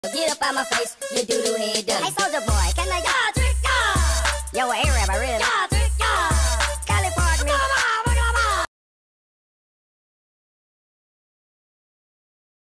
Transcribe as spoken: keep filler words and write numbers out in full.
Get up out my face, you doo-doo head done. Hey, soldier boy.